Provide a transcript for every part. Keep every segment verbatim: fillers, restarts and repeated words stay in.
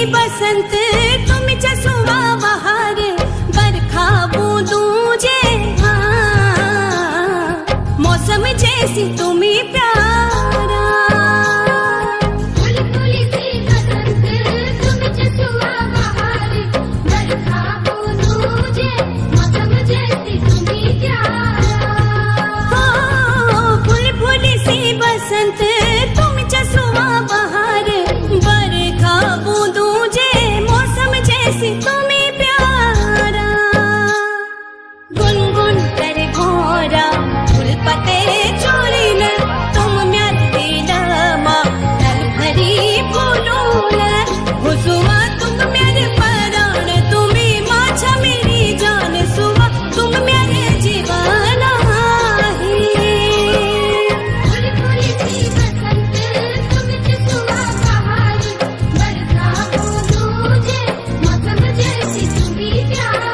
बसंत तुम जसुआ बहार बरखा बूंदू जे हाँ मौसम जैसी तुम्हें प्यारा फूल फूली सी बसंत तुम जसुआ बहार बरखा बूंदू जे मौसम जैसी तुम्हें प्यारा हो फूल फूली सी बसंत तुम जसुआ बहार बरखा बूंदू जे मौसम जैसी तुम्हें प्यारा गुनगुन कर घोरा फूल पते चोरी न तुम म्यार दिलमा तन भरी फूलूल हुसुआ तुम मेरे पराण तुम्हें माछा मेरी जान सुवा तुम मेरे जीवाना है फूल फूली सी बसंत तुम जसुआ बहार बरखा बूंदू जे मौसम जैसी तुम्हें प्यारा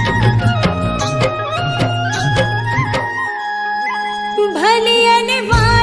भलियन